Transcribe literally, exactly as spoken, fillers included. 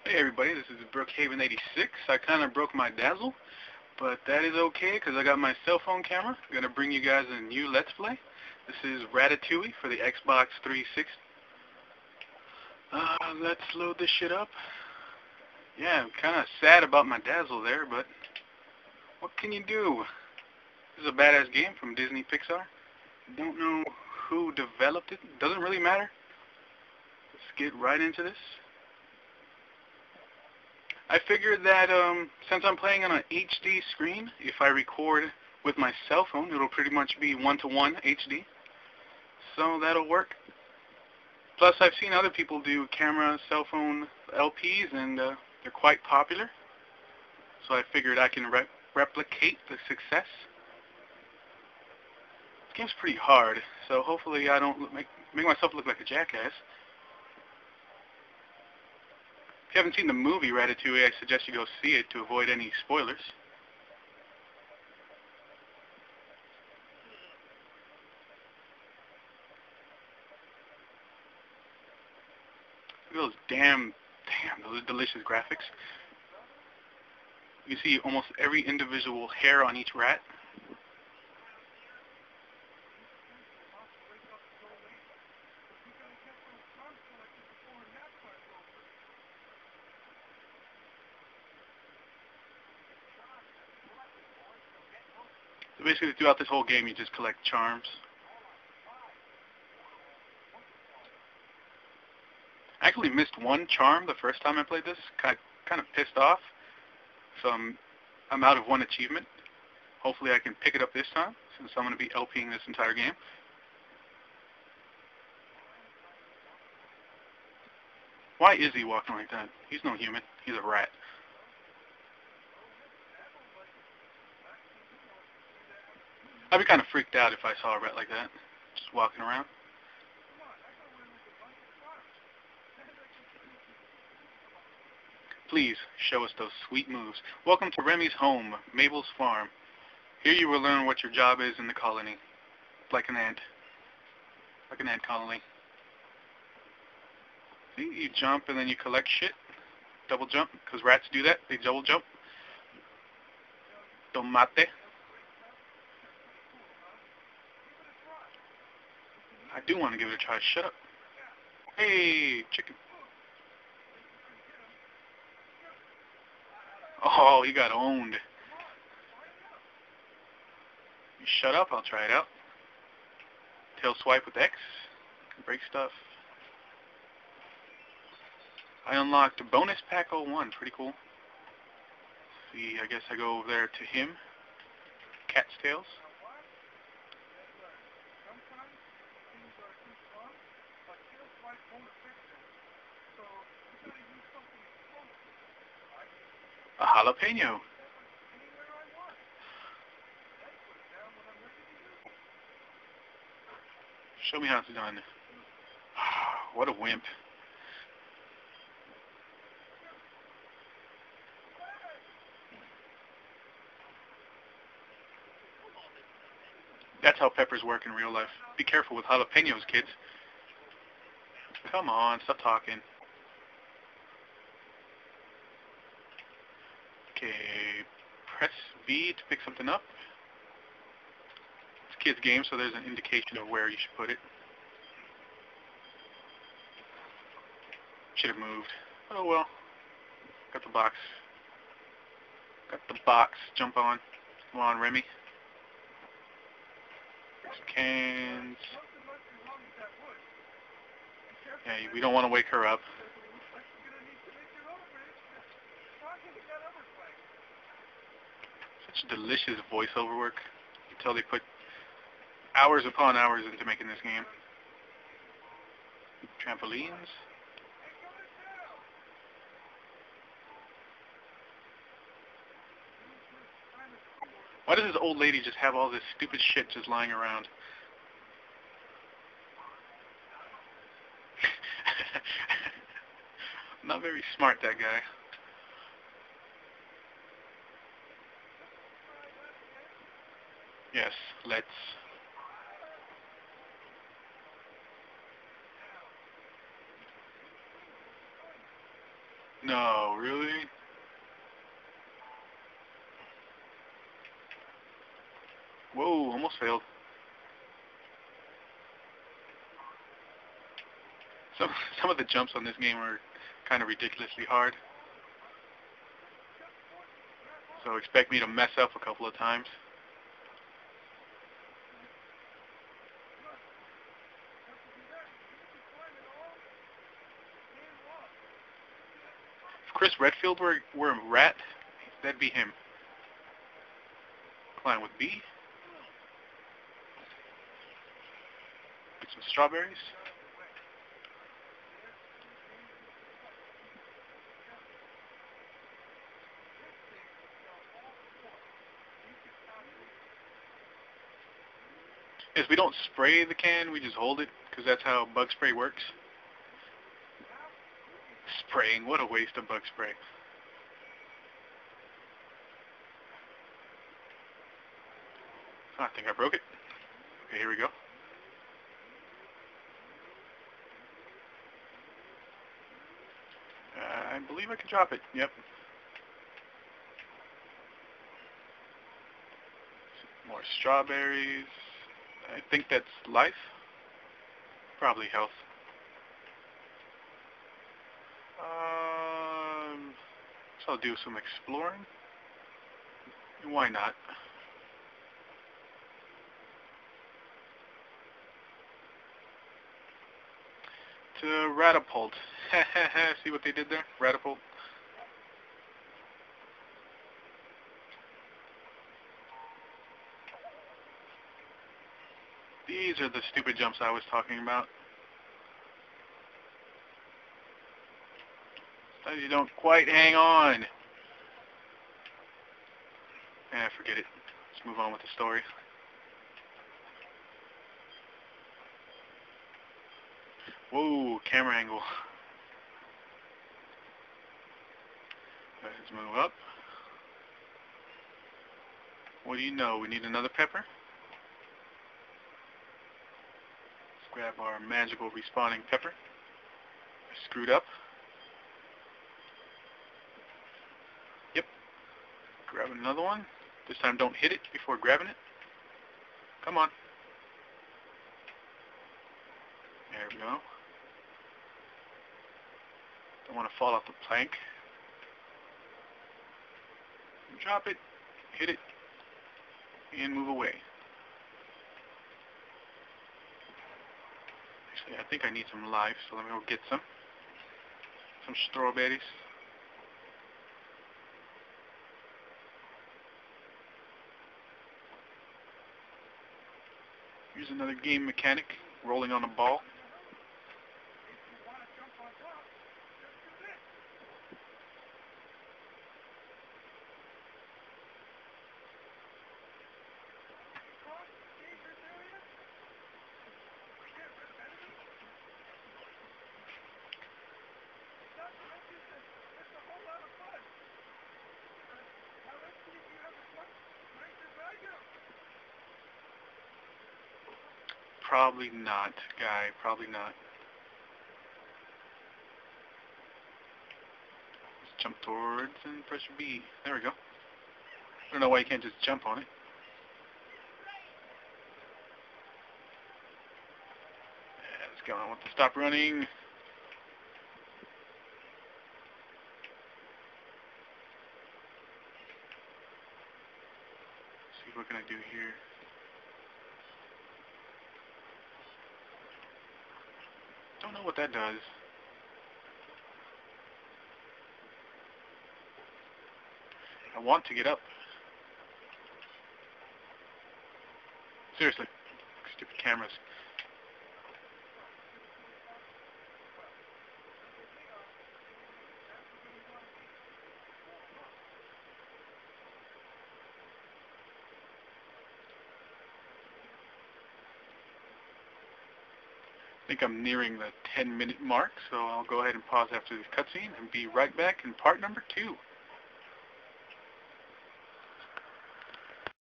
Hey everybody, this is Brookhaven eighty-six. I kind of broke my Dazzle, but that is okay because I got my cell phone camera. I'm going to bring you guys a new Let's Play. This is Ratatouille for the Xbox three sixty. Uh, let's load this shit up. Yeah, I'm kind of sad about my Dazzle there, but what can you do? This is a badass game from Disney Pixar. Don't know who developed it. Doesn't really matter. Let's get right into this. I figured that um, since I'm playing on an H D screen, if I record with my cell phone, it'll pretty much be one-to-one H D. So that'll work. Plus, I've seen other people do camera, cell phone L Ps, and uh, they're quite popular. So I figured I can re replicate the success. This game's pretty hard, so hopefully I don't look, make, make myself look like a jackass. If you haven't seen the movie Ratatouille, I suggest you go see it to avoid any spoilers. Look at those damn, damn, those delicious graphics. You can see almost every individual hair on each rat. So basically, throughout this whole game, you just collect charms. I actually missed one charm the first time I played this. Kind of, kind of pissed off. So I'm, I'm out of one achievement. Hopefully I can pick it up this time, since I'm going to be LPing this entire game. Why is he walking like that? He's no human. He's a rat. I'd be kind of freaked out if I saw a rat like that, just walking around. Please, show us those sweet moves. Welcome to Remy's home, Mabel's farm. Here you will learn what your job is in the colony. Like an ant. Like an ant colony. See, you jump and then you collect shit. Double jump, because rats do that. They double jump. Tomate. I do want to give it a try. Shut up. Hey, chicken. Oh, he got owned. You shut up, I'll try it out. Tail swipe with X. Break stuff. I unlocked bonus pack oh one. Pretty cool. See, I guess I go over there to him. Cat's tails. A jalapeno. Show me how it's done. What a wimp. That's how peppers work in real life. Be careful with jalapenos, kids. Come on, stop talking. Okay, press V to pick something up. It's a kid's game, so there's an indication of where you should put it. Should have moved. Oh well. Got the box. Got the box. Jump on. Come on, Remy. Some cans. Yeah, we don't want to wake her up. Such delicious voiceover work. You can tell they put hours upon hours into making this game. Trampolines. Why does this old lady just have all this stupid shit just lying around? Not very smart, that guy. Yes, let's. No, really? Whoa, almost failed. Some some of the jumps on this game are kind of ridiculously hard. So expect me to mess up a couple of times. If Chris Redfield were, were a rat, that'd be him. Climb with B. Get some strawberries. Yes, we don't spray the can, we just hold it, because that's how bug spray works. Spraying, what a waste of bug spray. Oh, I think I broke it. Okay, here we go. Uh, I believe I can drop it, yep. More strawberries. I think that's life. Probably health. Um, so I'll do some exploring. Why not? To Ratatouille. See what they did there? Ratatouille. These are the stupid jumps I was talking about. Sometimes you don't quite hang on. Eh, forget it. Let's move on with the story. Whoa, camera angle. Let's move up. What do you know? We need another pepper. Let's grab our magical respawning pepper. I screwed up. Yep. Grab another one. This time don't hit it before grabbing it. Come on. There we go. Don't want to fall off the plank. Drop it, hit it, and move away. Actually, I think I need some life, so let me go get some. Some strawberries. Here's another game mechanic, rolling on a ball. Probably not, guy. Probably not. Let's jump towards and press B. There we go. I don't know why you can't just jump on it. Yeah, let's go. I want to stop running. Let's see, what can I do here? Don't know what that does. I want to get up. Seriously. Stupid cameras. I think I'm nearing the ten minute mark, so I'll go ahead and pause after this cutscene and be right back in part number two.